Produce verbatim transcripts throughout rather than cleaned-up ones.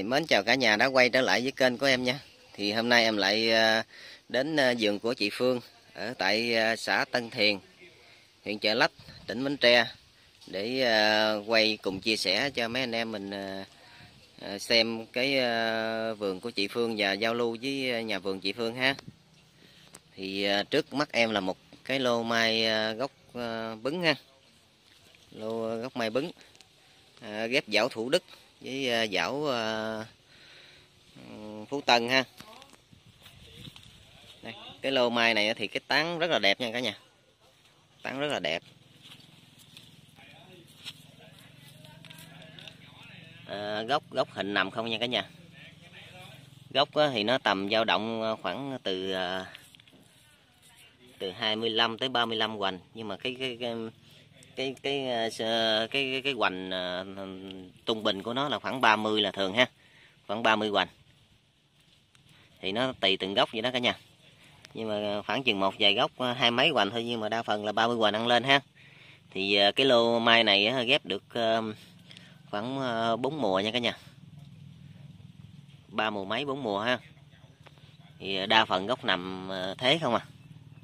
Mến chào cả nhà đã quay trở lại với kênh của em nha. Thì hôm nay em lại đến vườn của chị Phương ở tại xã Tân Thiền, huyện Chợ Lách, tỉnh Bến Tre để quay cùng chia sẻ cho mấy anh em mình xem cái vườn của chị Phương và giao lưu với nhà vườn chị Phương ha. Thì trước mắt em là một cái lô mai gốc bứng ha, lô gốc mai bứng ghép giảo Thủ Đức với giảo Phú Tân ha. Đây, cái lô mai này thì cái tán rất là đẹp nha cả nhà, tán rất là đẹp. À, gốc gốc hình nằm không nha cả nhà. Gốc thì nó tầm dao động khoảng từ từ hai mươi lăm tới ba mươi lăm hoành, nhưng mà cái cái cái cái cái cái cái, cái hoành trung bình của nó là khoảng ba mươi là thường ha, khoảng ba mươi hoành. Thì nó tùy từng gốc vậy đó cả nhà. Nhưng mà khoảng chừng một vài gốc hai mấy hoành thôi, nhưng mà đa phần là ba mươi hoành ăn lên ha. Thì cái lô mai này ghép được khoảng bốn mùa nha cả nhà. Ba mùa mấy bốn mùa ha. Thì đa phần gốc nằm thế không à.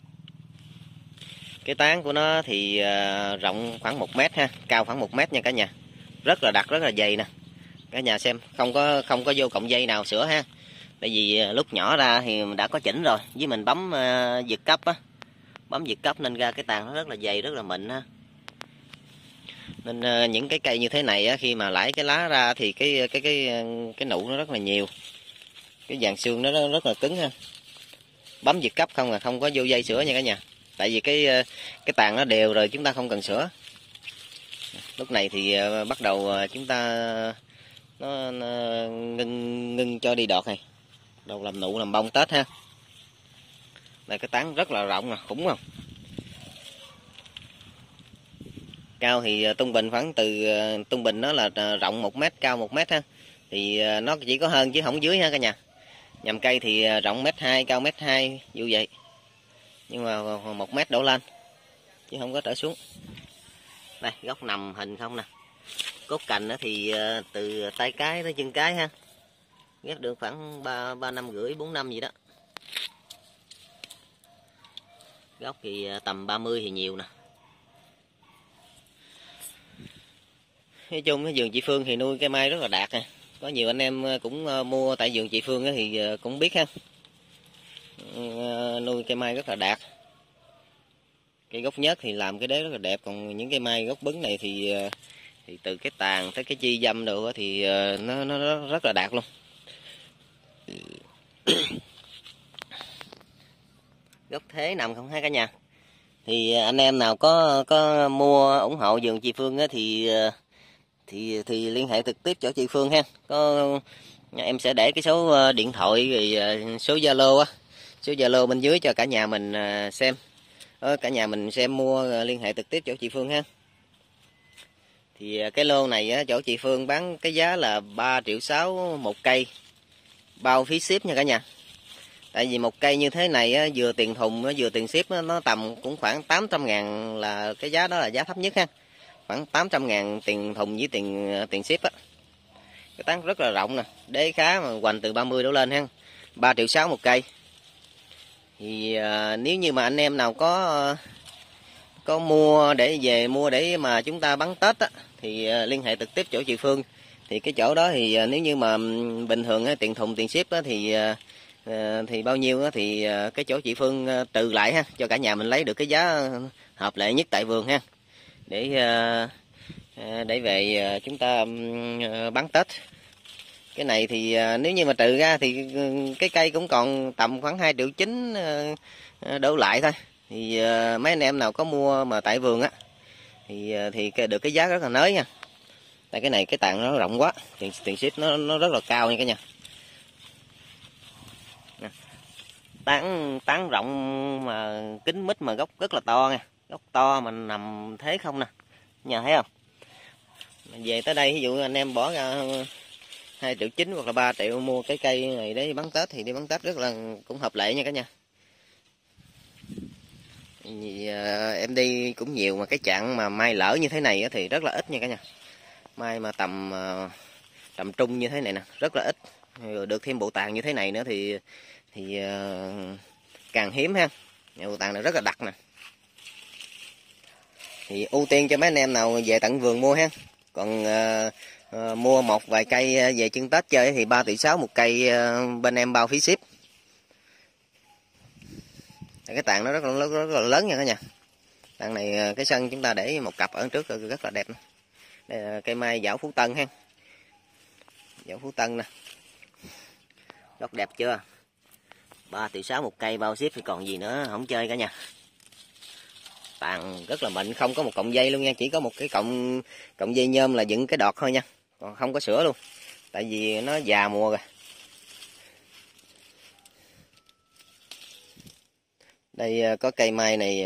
Cái tán của nó thì rộng khoảng một mét ha, cao khoảng một mét nha cả nhà. Rất là đặc, rất là dày nè. Cả nhà xem, không có không có vô cọng dây nào sửa ha. Tại vì lúc nhỏ ra thì đã có chỉnh rồi, với mình bấm uh, giật cấp á, bấm giật cấp nên ra cái tàn nó rất là dày, rất là mịn ha. Nên uh, những cái cây như thế này á, khi mà lãi cái lá ra thì cái cái cái cái nụ nó rất là nhiều, cái dàn xương nó rất là cứng ha. Bấm giật cấp không là không có vô dây sửa nha cả nhà. Tại vì cái cái tàn nó đều rồi, chúng ta không cần sửa. Lúc này thì uh, bắt đầu uh, chúng ta nó, nó ngưng ngưng cho đi đọt này, đầu làm nụ làm bông Tết ha. Đây cái tán rất là rộng nè, khủng không? Cao thì trung bình khoảng từ trung bình nó là rộng một mét, cao một mét ha. Thì nó chỉ có hơn chứ không dưới ha cả nhà. Nhầm cây thì rộng mét hai, cao mét hai như vậy. Nhưng mà một mét đổ lên chứ không có trở xuống. Đây gốc nằm hình không nè. Cốt cành thì từ tay cái tới chân cái ha. Ghép được khoảng ba ba năm rưỡi bốn năm gì đó. Gốc thì tầm ba mươi thì nhiều nè. Nói chung cái vườn chị Phương thì nuôi cây mai rất là đạt nè. Có nhiều anh em cũng mua tại vườn chị Phương thì cũng biết ha. Nuôi cây mai rất là đạt. Cây gốc nhớt thì làm cái đế rất là đẹp, còn những cây mai gốc bứng này thì thì từ cái tàn tới cái chi dâm đồ thì nó nó rất là đạt luôn. Gốc thế nằm không ha cả nhà. Thì anh em nào có có mua ủng hộ vườn chị Phương á, thì thì thì liên hệ trực tiếp cho chị Phương ha. Có em sẽ để cái số điện thoại rồi số Zalo á, số Zalo bên dưới cho cả nhà mình xem. Ờ, cả nhà mình xem mua liên hệ trực tiếp chỗ chị Phương ha. Thì cái lô này á, chỗ chị Phương bán cái giá là ba triệu sáu một cây, bao phí ship nha cả nhà. Tại vì một cây như thế này á, vừa tiền thùng vừa tiền ship á, nó tầm cũng khoảng tám trăm ngàn là cái giá đó là giá thấp nhất ha. Khoảng tám trăm ngàn tiền thùng với tiền tiền ship á. Cái tán rất là rộng nè, đế khá mà hoành từ ba mươi đổ lên ha. ba triệu sáu một cây. Thì à, nếu như mà anh em nào có có mua để về mua để mà chúng ta bắn Tết á, thì à, liên hệ trực tiếp chỗ chị Phương. Thì cái chỗ đó thì à, nếu như mà bình thường á, tiền thùng tiền ship á, thì à, thì bao nhiêu á, thì à, cái chỗ chị Phương à, trừ lại ha, cho cả nhà mình lấy được cái giá hợp lệ nhất tại vườn ha, để à, để về à, chúng ta à, bắn Tết. Cái này thì à, nếu như mà trừ ra thì cái cây cũng còn tầm khoảng hai triệu chín à, đổ lại thôi. Thì à, mấy anh em nào có mua mà tại vườn á thì à, thì được cái giá rất là nới nha. Tại cái này cái tàn nó rộng quá, tiền tiền ship nó nó rất là cao nha cả nhà. Tán tán rộng mà kính mít mà gốc rất là to nha, gốc to mà nằm thế không nè, nhà thấy không? Về tới đây ví dụ anh em bỏ ra hai triệu chín hoặc là ba triệu mua cái cây này để bắn Tết thì đi bắn Tết rất là cũng hợp lệ nha cả nhà. Vì, à, em đi cũng nhiều mà cái chặng mà mai lỡ như thế này thì rất là ít nha cả nhà. Mai mà tầm à, tầm trung như thế này nè, rất là ít. Rồi được thêm bộ tàng như thế này nữa thì thì uh, càng hiếm ha. Bộ tàng này rất là đặc nè. Thì ưu tiên cho mấy anh em nào về tận vườn mua ha. Còn uh, uh, mua một vài cây về chân Tết chơi thì ba tỷ sáu một cây, uh, bên em bao phí ship. Cái tàng nó rất là, rất, rất là lớn nha cả nhà. Tàng này cái sân chúng ta để một cặp ở trước rất là đẹp. Đây là cây mai Dảo Phú Tân ha. Dảo Phú Tân nè. Rất đẹp chưa? ba tỷ sáu một cây bao ship thì còn gì nữa không chơi cả nhà. Tàng rất là mịn, không có một cọng dây luôn nha, chỉ có một cái cọng cọng dây nhôm là dựng cái đọt thôi nha, còn không có sữa luôn, tại vì nó già mùa rồi. Đây có cây mai này,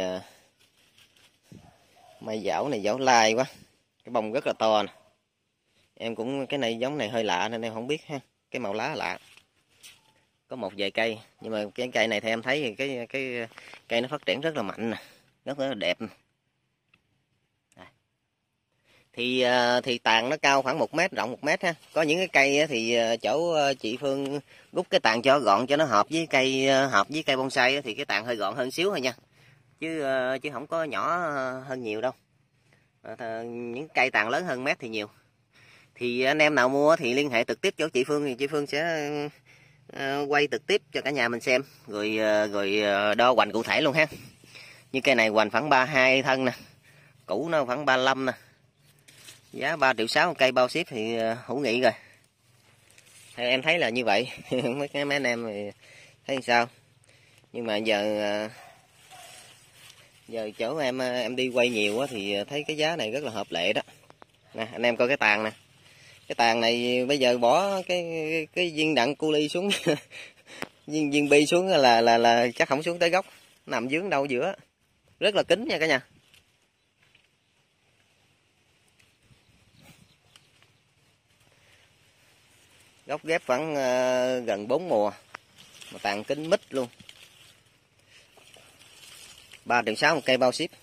mai Dảo này Dảo lai quá, cái bông rất là to nè. Em cũng cái này giống này hơi lạ nên em không biết ha, cái màu lá lạ. Có một vài cây nhưng mà cái cây này thì em thấy thì cái cái cây nó phát triển rất là mạnh nè, rất là đẹp. Thì thì tàn nó cao khoảng một mét, rộng một mét ha. Có những cái cây thì chỗ chị Phương rút cái tàn cho gọn cho nó hợp với cây, hợp với cây bonsai thì cái tàn hơi gọn hơn xíu thôi nha, chứ chứ không có nhỏ hơn nhiều đâu. Những cây tàn lớn hơn mét thì nhiều. Thì anh em nào mua thì liên hệ trực tiếp chỗ chị Phương thì chị Phương sẽ quay trực tiếp cho cả nhà mình xem, rồi rồi đo hoành cụ thể luôn ha. Như cây này hoành khoảng ba mươi hai thân nè, cũ nó khoảng ba mươi lăm nè, giá ba triệu sáu cây bao ship thì hữu nghị rồi. Theo em thấy là như vậy. mấy cái mấy anh em thì thấy sao? Nhưng mà giờ giờ chỗ em em đi quay nhiều quá thì thấy cái giá này rất là hợp lệ đó. Nè anh em coi cái tàn nè, cái tàn này bây giờ bỏ cái cái viên đạn cu ly xuống viên viên bi xuống là là là chắc không xuống tới gốc, nằm dướng đâu giữa, rất là kín nha cả nhà. Gốc ghép khoảng uh, gần bốn mùa mà tàn kín mít luôn. ba triệu sáu một cây bao ship.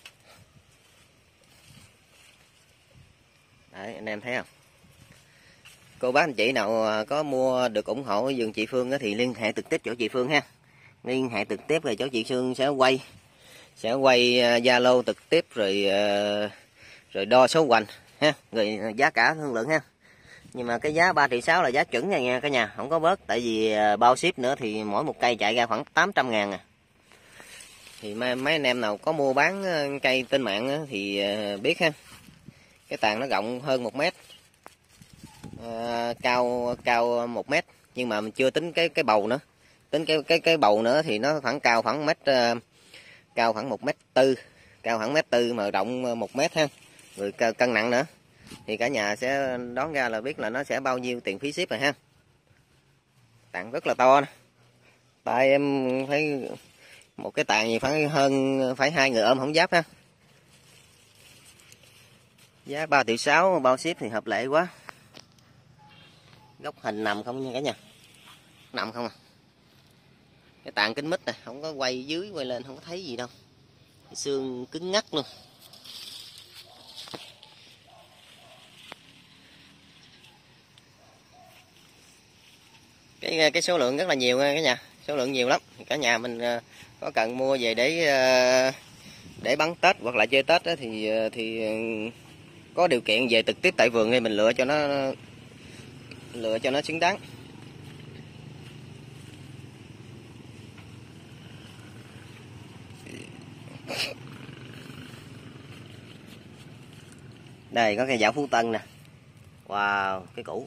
Đấy anh em thấy không? Cô bác anh chị nào có mua được ủng hộ vườn chị Phương thì liên hệ trực tiếp chỗ chị Phương ha. Liên hệ trực tiếp rồi chỗ chị Phương sẽ quay sẽ quay Zalo trực tiếp rồi rồi đo số hoành ha, rồi giá cả thương lượng ha. Nhưng mà cái giá ba triệu sáu là giá chuẩn nha nha cả nhà, không có bớt, tại vì bao ship nữa thì mỗi một cây chạy ra khoảng tám trăm ngàn à. Thì mấy, mấy anh em nào có mua bán cây trên mạng thì biết ha. Cái tàn nó rộng hơn một mét, à, cao cao một mét, nhưng mà mình chưa tính cái cái bầu nữa, tính cái cái cái bầu nữa thì nó khoảng cao khoảng mét, uh, cao khoảng một mét tư, cao khoảng mét tư mà rộng một mét ha, rồi cân nặng nữa thì cả nhà sẽ đoán ra là biết là nó sẽ bao nhiêu tiền phí ship rồi ha. Tàn rất là to nè, tại em thấy một cái tàn gì phải hơn phải hai người ôm không giáp ha. Giá ba triệu sáu bao ship thì hợp lệ quá. Góc hình nằm không nha cả nhà, nằm không à. Cái tàn kính mít nè, không có quay dưới quay lên không có thấy gì đâu, cái xương cứng ngắc luôn. Cái cái số lượng rất là nhiều nha cả nhà, số lượng nhiều lắm. Cả nhà mình có cần mua về để để bắn Tết hoặc là chơi Tết thì thì có điều kiện về trực tiếp tại vườn thì mình lựa cho nó lựa cho nó xứng đáng. Đây có cây Dảo Phú Tân nè. Wow, cái cũ.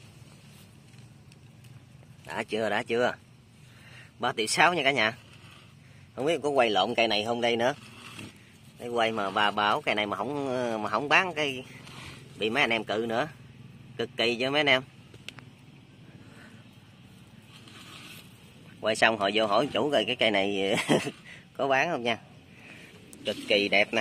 Đã chưa, đã chưa. ba triệu sáu nha cả nhà. Không biết có quay lộn cây này không đây nữa. Để quay mà bà bảo cây này mà không mà không bán cái bị mấy anh em cự nữa. Cực kỳ cho mấy anh em. Quay xong họ vô hỏi chủ rồi cái cây này có bán không nha. Cực kỳ đẹp nè.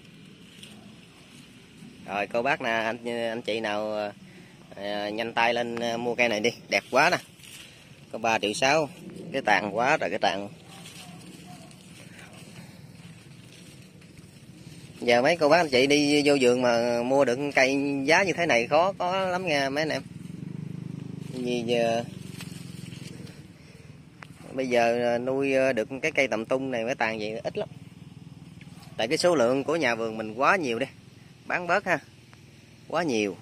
Rồi cô bác nè, anh anh chị nào à, nhanh tay lên mua cây này đi, đẹp quá nè. Có ba triệu sáu, cái tàn quá rồi cái tàn. Giờ mấy cô bác anh chị đi vô vườn mà mua được cây giá như thế này khó có lắm nha mấy anh em. vì giờ bây giờ nuôi được cái cây tầm tung này mới tàn vậy ít lắm, tại cái số lượng của nhà vườn mình quá nhiều đi, bán bớt ha, quá nhiều.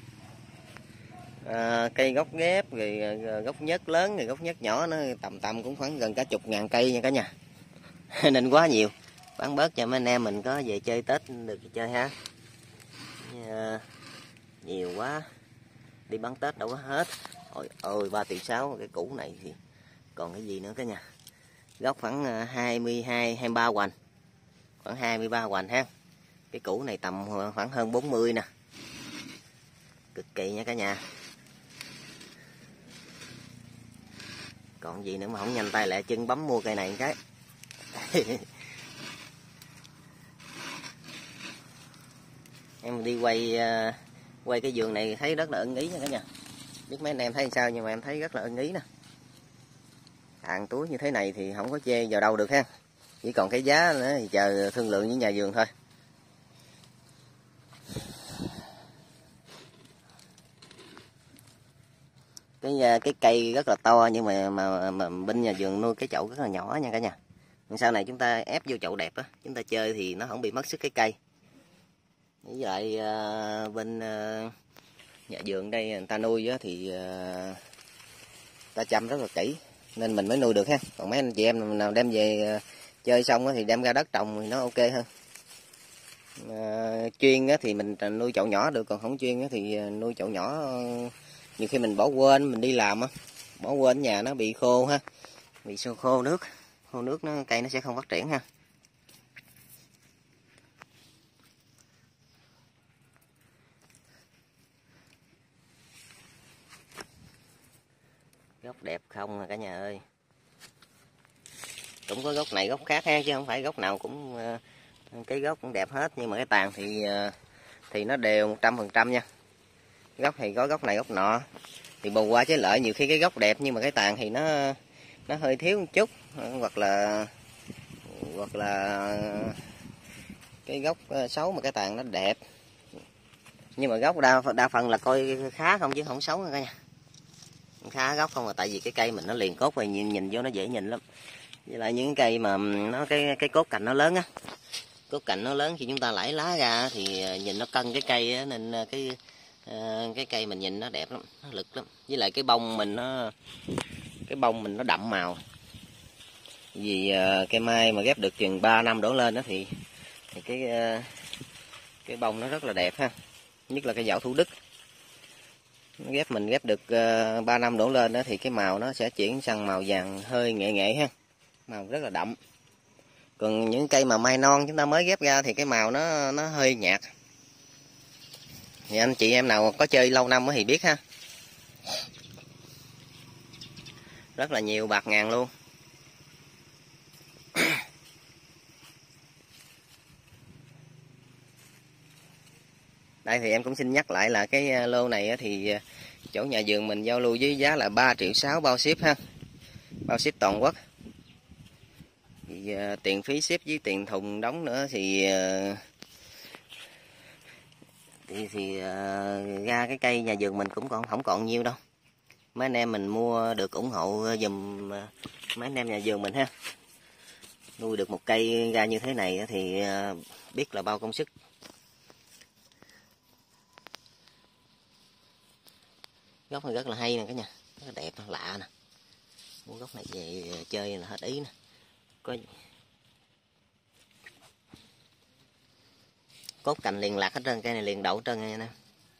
À, cây gốc ghép rồi gốc nhất lớn rồi gốc nhất nhỏ nó tầm tầm cũng khoảng gần cả chục ngàn cây nha cả nhà. Nên quá nhiều, bán bớt cho mấy anh em mình có về chơi Tết được chơi ha. À, nhiều quá đi bán Tết đâu có hết. Ôi ơi, ba triệu sáu cái củ này thì còn cái gì nữa cả nhà. Gốc khoảng hai mươi hai hai mươi ba hoành, khoảng hai mươi ba hoành ha. Cái củ này tầm khoảng hơn bốn mươi nè, cực kỳ nha cả nhà. Còn gì nữa mà không nhanh tay lẹ chân bấm mua cây này một cái. Em đi quay quay cái vườn này thấy rất là ưng ý nha cả nhà. Biết mấy anh em thấy sao nhưng mà em thấy rất là ưng ý nè. Hàng túi như thế này thì không có chê vào đâu được ha. Chỉ còn cái giá nữa thì chờ thương lượng với nhà vườn thôi. Cái cái cây rất là to nhưng mà mà, mà bên nhà vườn nuôi cái chậu rất là nhỏ nha cả nhà. Sau này chúng ta ép vô chậu đẹp á, chúng ta chơi thì nó không bị mất sức cái cây. Với lại uh, bên uh, nhà vườn đây người ta nuôi á thì uh, ta chăm rất là kỹ nên mình mới nuôi được ha. Còn mấy anh chị em nào đem về uh, chơi xong á thì đem ra đất trồng thì nó ok hơn. Uh, chuyên á thì mình nuôi chậu nhỏ được, còn không chuyên á thì nuôi chậu nhỏ uh, nhiều khi mình bỏ quên, mình đi làm á, bỏ quên nhà nó bị khô ha, bị khô khô nước, khô nước nó cây nó sẽ không phát triển ha. Gốc đẹp không à cả nhà ơi. Cũng có gốc này gốc khác ha, chứ không phải gốc nào cũng cái gốc cũng đẹp hết, nhưng mà cái tàn thì thì nó đều một trăm phần trăm nha. Gốc thì có gốc này gốc nọ, thì bù qua trái lợi nhiều khi cái gốc đẹp nhưng mà cái tàn thì nó nó hơi thiếu một chút, hoặc là hoặc là cái gốc xấu mà cái tàn nó đẹp. Nhưng mà gốc đa đa phần là coi khá không chứ không xấu nha cả nhà. Khá gốc không, là tại vì cái cây mình nó liền cốt và nhìn nhìn vô nó dễ nhìn lắm. Với lại những cây mà nó cái cái cốt cành nó lớn á, cốt cành nó lớn khi chúng ta lãi lá ra thì nhìn nó cân cái cây á, nên cái cái cây mình nhìn nó đẹp lắm, nó lực lắm. Với lại cái bông mình nó cái bông mình nó đậm màu. Vì cây mai mà ghép được chừng ba năm đổ lên đó thì thì cái cái bông nó rất là đẹp ha. Nhất là cái dạo Thủ Đức. Ghép mình ghép được ba năm đổ lên đó thì cái màu nó sẽ chuyển sang màu vàng hơi nghệ nghệ ha. Màu rất là đậm. Còn những cây mà mai non chúng ta mới ghép ra thì cái màu nó nó hơi nhạt. Thì anh chị em nào có chơi lâu năm thì biết ha. Rất là nhiều bạc ngàn luôn. Đây thì em cũng xin nhắc lại là cái lô này thì chỗ nhà vườn mình giao lưu với giá là ba triệu sáu bao ship ha. Bao ship toàn quốc. Thì, uh, tiền phí ship với tiền thùng đóng nữa thì uh, thì, thì uh, ra cái cây nhà vườn mình cũng còn không còn nhiêu đâu. Mấy anh em mình mua được ủng hộ giùm uh, mấy anh em nhà vườn mình ha. Nuôi được một cây ra như thế này thì uh, biết là bao công sức. Gốc này rất là hay nè cả nhà, rất là đẹp, lạ nè. Mua gốc này về chơi là hết ý nè. Có cốt cành liền lạc hết trơn, cây này liền đậu hết trơn nha nè.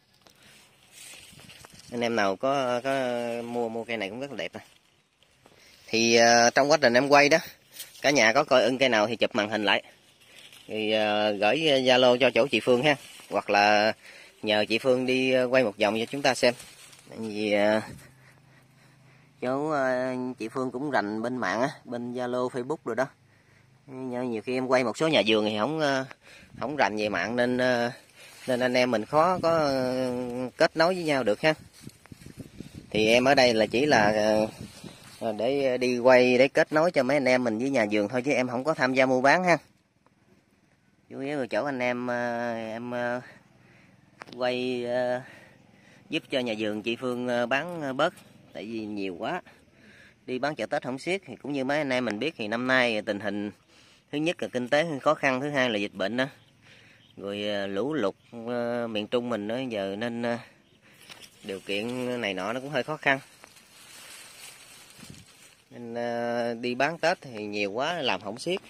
Anh em nào có có mua mua cây này cũng rất là đẹp nè. Thì uh, trong quá trình em quay đó, cả nhà có coi ưng cây nào thì chụp màn hình lại. Thì uh, gửi Zalo cho chỗ chị Phương ha, hoặc là nhờ chị Phương đi quay một vòng cho chúng ta xem. Vì uh, chỗ uh, chị Phương cũng rành bên mạng á, bên Zalo, Facebook rồi đó. Nhưng nhiều khi em quay một số nhà vườn thì không uh, không rành về mạng nên uh, nên anh em mình khó có uh, kết nối với nhau được ha. Thì em ở đây là chỉ là uh, để đi quay để kết nối cho mấy anh em mình với nhà vườn thôi, chứ em không có tham gia mua bán ha. Chủ yếu là chỗ anh em uh, em uh, quay uh, giúp cho nhà vườn chị Phương bán bớt tại vì nhiều quá, đi bán chợ Tết không xiết. Thì cũng như mấy anh em mình biết thì năm nay tình hình thứ nhất là kinh tế khó khăn, thứ hai là dịch bệnh đó, rồi lũ lụt miền Trung mình nữa giờ, nên điều kiện này nọ nó cũng hơi khó khăn, nên đi bán Tết thì nhiều quá làm không xiết.